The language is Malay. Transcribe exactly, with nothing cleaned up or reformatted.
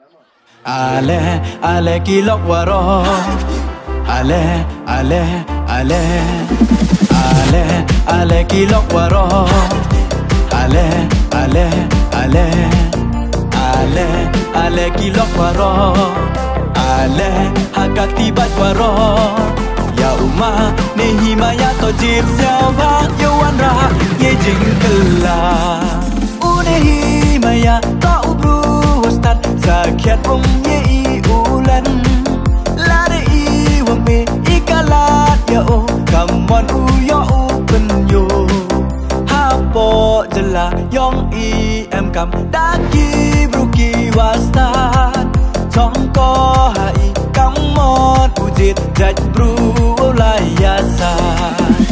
Ale ale kilok waro Ale ale ale Ale ale kilok waro Ale ale ale Ale ale kilok waro Ale hakak tibat waro Ya umma ni himaya to jir siapa Yawan rah ye jingkela Une himaya to ubru wastat Sakiat um ye i ulan Lade i wampe ikalat ya o Come on u yo u penyo Hapo jela yong i em kam Daki bruki wastat Tongko hai come on ujit jaj bru layasa